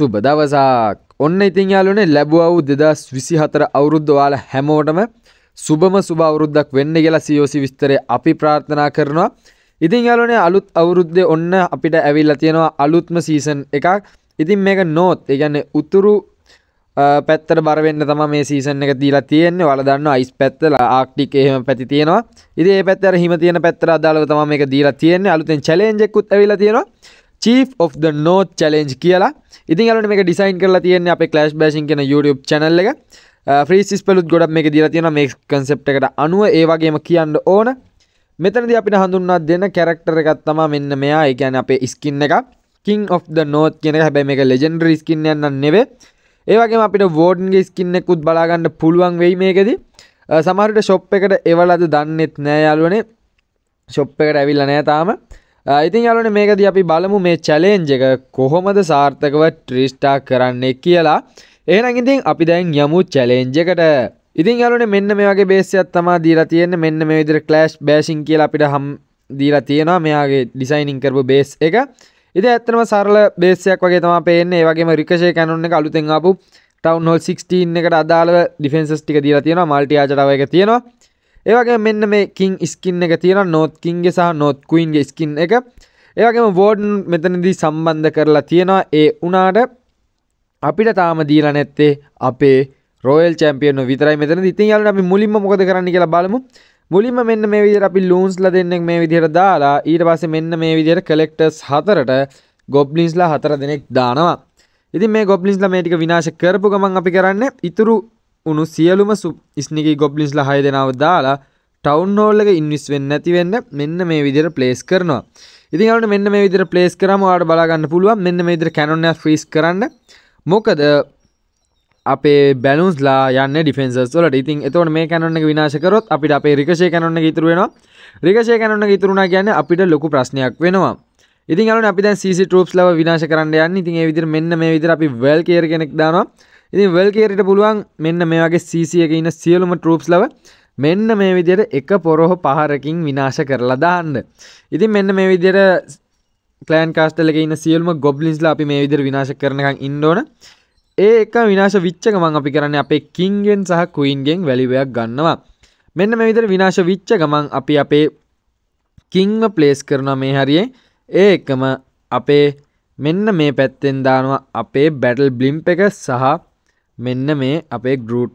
සුබ දවසක්. ඔන්න ඉතින් යාළුවනේ ලැබුවා වූ 2024 අවුරුද්ද ඔයාලා හැමෝටම සුබම සුබ අවුරුද්දක් වෙන්න කියලා COC විස්තරේ අපි ප්‍රාර්ථනා කරනවා. ඉතින් යාළුවනේ අලුත් අවුරුද්දේ ඔන්න අපිට ඇවිල්ලා තියෙනවා අලුත්ම සීසන් එකක්. ඉතින් මේක නෝත් ඒ කියන්නේ උතුරු පැත්තට බර වෙන්න තමයි මේ සීසන් එක දීලා තියෙන්නේ. ඔයාලා දන්නවා අයිස් පැත්ත ආක්ටික් එහෙම පැති තියෙනවා. ඉතින් මේ පැත්තේ අර හිම තියෙන පැත්තට අදාළව තමයි මේක දීලා තියෙන්නේ. අලුතෙන් චැලෙන්ජ් එකකුත් ඇවිල්ලා තියෙනවා. Chief of the North Challenge කියලා. ඉතින් යාළුවනේ මේක ඩිසයින් කරලා තියෙන්නේ අපේ Clash Bashing කියන YouTube channel එක. ෆ්‍රී සිස්පලුත් ගොඩක් මේක දීලා තියෙනවා මේ concept එකට අනුව ඒ වගේම කියන්න ඕන. මෙතනදී අපිට හඳුන්වා දෙන character එකක් තමයි මෙන්න මෙයා. ඒ කියන්නේ අපේ skin එක King of the North කියන එක. හැබැයි මේක legendary skin එකක් නන් නෙවෙයි. ඒ වගේම අපිට Warden ගේ skin එකකුත් බලා ගන්න පුළුවන් වෙයි මේකෙදි. සමහර විට shop එකට එවලද දන්නෙත් නෑ යාළුවනේ. shop එකට ඇවිල්ලා නෑ තාම. ඉතින් යාළුවනේ මේකදී අපි බලමු මේ challenge එක කොහොමද සාර්ථකව 3 star කරන්නේ කියලා. එහෙනම් ඉතින් අපි දැන් යමු challenge එකට. ඉතින් යාළුවනේ මෙන්න මේ වගේ බේස් එකක් තමයි දීලා තියෙන්නේ. මෙන්න මේ විදිහට Clash Bashing කියලා අපිට දීලා තියෙනවා මෙයාගේ ඩිසයිනින් කරපු බේස් එක. ඉතින් ඇත්තටම සරල බේස් එකක් වගේ තමයි පේන්නේ. ඒ වගේම Ricochet Cannon එක අලුතෙන් ආපු Town Hall 16 එකට අදාළව ඩිෆෙන්සස් ටික දීලා තියෙනවා. Multi Archer tower එක තියෙනවා. ඒ වගේම මෙන්න මේ King skin එක තියෙනවා. North King ගේ සහ North Queen ගේ skin එක. ඒ වගේම Warden මෙතනදී සම්බන්ධ කරලා තියෙනවා. ඒ උනාට අපිට තාම දීලා නැත්තේ අපේ Royal Champion විතරයි මෙතනදී. ඉතින් යාළුවනේ අපි මුලින්ම මොකද කරන්න කියලා බලමු. මුලින්ම මෙන්න මේ විදිහට අපි loonsලා දෙන්නෙක් මේ විදිහට දාලා ඊට පස්සේ මෙන්න මේ විදිහට collectors 4ට goblinsලා 4 දෙනෙක් දානවා. ඉතින් මේ goblinsලා මේ ටික විනාශ කරපු ගමන් අපි කරන්නේ ඉතුරු උණු සියලුම ස්නිකී goblinsලා 6 දෙනාව දාලා town hall එක invest වෙන්නේ නැති වෙන්න මෙන්න මේ විදිහට place කරනවා. ඉතින් යාළුවනේ මෙන්න මේ විදිහට place කරාම ඔයාලට බලා ගන්න පුළුවන් මෙන්න මේ විදිහට cannon එක freeze කරන්න. මොකද අපේ balloonsලා යන්නේ defenses වලට. ඉතින් එතකොට මේ cannon එක විනාශ කරොත් අපිට අපේ ricochet cannon එක ඉතුරු වෙනවා. ricochet cannon එක ඉතුරුනා කියන්නේ අපිට ලොකු ප්‍රශ්නයක් වෙනවා. ඉතින් යාළුවනේ අපි දැන් CC troops ලව විනාශ කරන්න යන්නේ. ඉතින් ඒ විදිහට මෙන්න මේ විදිහට අපි Valkyrie කෙනෙක් දානවා. ඉතින් Valkyrie පුළුවන් මෙන්න මේ වගේ CC එකේ ඉන්න සියලුම troops ලව මෙන්න මේ විදිහට එක පොරොහ පහරකින් විනාශ කරලා දාන්න. ඉතින් මෙන්න මේ විදිහට clan castle එකේ ඉන්න සියලුම goblinsලා අපි මේ විදිහට විනාශ කරනකන් ඉන්න ඕන. ඒ එක විනාශ වෙච්ච ගමන් අපි කරන්නේ අපේ king ගෙන් සහ queen ගෙන් value එකක් ගන්නවා. මෙන්න මේ විදිහට විනාශ වෙච්ච ගමන් අපි අපේ kingව place කරනවා මේ හරියේ. ඒ එකම අපේ මෙන්න මේ පැත්තෙන් දානවා අපේ battle blimp එක සහ මෙන්න මේ අපේ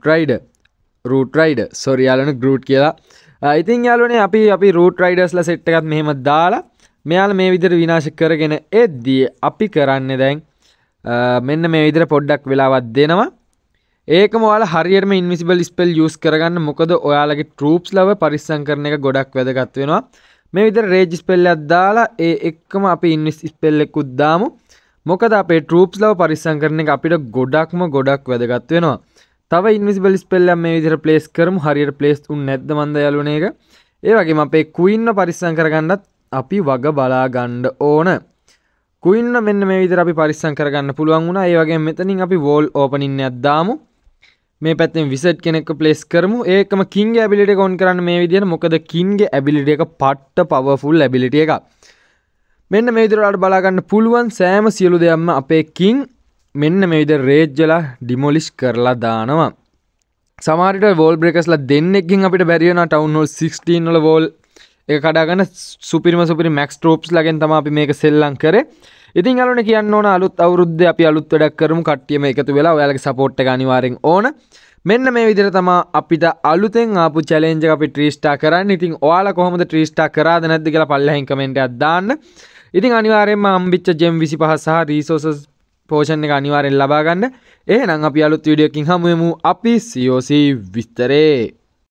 root rider sorry යාළුවනේ groot කියලා. ඉතින් යාළුවනේ අපි root riders ලා set එකත් මෙහෙම දාලා මෙයාලා මේ විදිහට විනාශ කරගෙන එද්දී අපි කරන්නේ දැන් මෙන්න මේ විදිහට පොඩ්ඩක් වෙලාවක් දෙනවා. ඒකම ඔයාලා හරියටම invisible spell use කරගන්න. මොකද ඔයාලගේ troops ලව පරිස්සම් කරන එක ගොඩක් වැදගත් වෙනවා. මේ විදිහට rage spell එකක් දාලා ඒ එක්කම අපි invisible spell එකකුත් දාමු. මොකද අපේ troops ලව පරිස්සම් කරන එක අපිට ගොඩක් වැදගත් වෙනවා. තව invisible spell එකක් මේ විදිහට place කරමු. හරියට place උන්නේ නැද්ද මන්ද යාළුවනේ ඒක. ඒ වගේම අපේ queen පරිස්සම් කරගන්නත් අපි වග බලා ගන්න ඕන. queen මෙන්න මේ විදිහට අපි පරිස්සම් කරගන්න පුළුවන් වුණා. ඒ වගේම මෙතනින් අපි wall opening එකක් දාමු. මේ පැත්තෙන් wizard කෙනෙක්ව place කරමු. ඒකම king ගේ ability එක on කරන්න මේ විදිහට. මොකද king ගේ ability එක පට්ට powerful ability එකක්. මෙන්න මේ විදිහට ඔයාලට බලා ගන්න පුළුවන් සෑම සියලු දෙයක්ම අපේ king මෙන්න මේ විදිහට rage වල demolish කරලා දානවා. සමහර විට wall breakers ලා දෙන්නෙක්ගෙන් අපිට බැරි වෙනවා town hall 16 වල wall එක කඩා ගන්න. සුපිරි max troops ලාගෙන් තමයි අපි මේක සෙල්ලම් කරේ. ඉතින් යාළුවනේ කියන්න ඕන අලුත් අවුරුද්දේ අපි අලුත් වැඩක් කරමු. කට්ටියම එකතු වෙලා ඔයාලගේ support එක අනිවාර්යෙන් ඕන. මෙන්න මේ විදිහට තමයි අපිට අලුතෙන් ආපු challenge එක අපි 3 star කරන්නේ. ඉතින් ඔයාලා කොහොමද 3 star කරාද නැද්ද කියලා පල්ලෙහින් comment එකක් දාන්න. ඉතින් අනිවාර්යෙන්ම හම්බෙච්ච gem 25 සහ resources potion එක අනිවාර්යෙන් ලබා ගන්න. එහෙනම් අපි අලුත් වීඩියෝ එකකින් හමු වෙමු. අපි COC විස්තරේ